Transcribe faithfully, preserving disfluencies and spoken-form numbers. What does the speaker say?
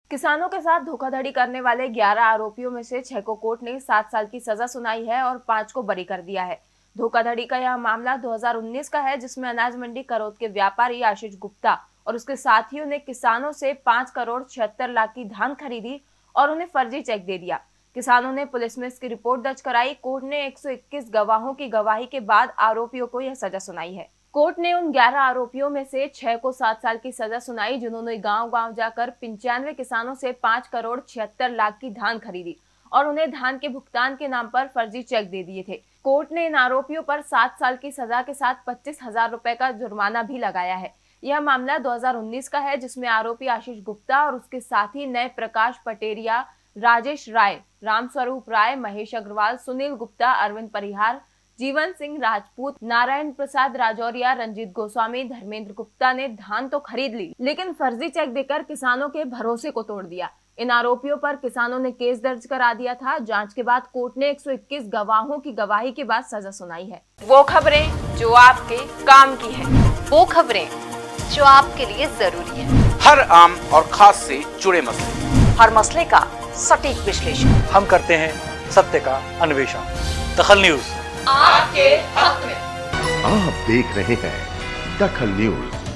किसानों के साथ धोखाधड़ी करने वाले ग्यारह आरोपियों में से छह को कोर्ट ने सात साल की सजा सुनाई है और पांच को बरी कर दिया है। धोखाधड़ी का यह मामला दो हज़ार उन्नीस का है, जिसमें अनाज मंडी करौद के व्यापारी आशीष गुप्ता और उसके साथियों ने किसानों से पाँच करोड़ छिहत्तर लाख की धान खरीदी और उन्हें फर्जी चेक दे दिया। किसानों ने पुलिस में इसकी रिपोर्ट दर्ज कराई। कोर्ट ने एक सौ इक्कीस गवाहों की गवाही के बाद आरोपियों को यह सजा सुनाई है। कोर्ट ने उन ग्यारह आरोपियों में से छह को सात साल की सजा सुनाई, जिन्होंने गांव-गांव जाकर पंचानवे किसानों से पाँच करोड़ छिहत्तर लाख की धान खरीदी और उन्हें धान के भुगतान के नाम पर फर्जी चेक दे दिए थे। कोर्ट ने इन आरोपियों पर सात साल की सजा के साथ पच्चीस हजार रुपए का जुर्माना भी लगाया है। यह मामला दो हज़ार उन्नीस का है, जिसमें आरोपी आशीष गुप्ता और उसके साथी नए प्रकाश पटेरिया, राजेश राय, रामस्वरूप राय, महेश अग्रवाल, सुनील गुप्ता, अरविंद परिहार, जीवन सिंह राजपूत, नारायण प्रसाद राजौरिया, रंजीत गोस्वामी, धर्मेंद्र गुप्ता ने धान तो खरीद ली, लेकिन फर्जी चेक देकर किसानों के भरोसे को तोड़ दिया। इन आरोपियों पर किसानों ने केस दर्ज करा दिया था। जांच के बाद कोर्ट ने एक सौ इक्कीस गवाहों की गवाही के बाद सजा सुनाई है। वो खबरें जो आपके काम की है, वो खबरें जो आपके लिए जरूरी है, हर आम और खास से जुड़े मसले, हर मसले का सटीक विश्लेषण हम करते हैं, सत्य का अन्वेषण। दखल न्यूज आपके हक में। आप देख रहे हैं दखल न्यूज।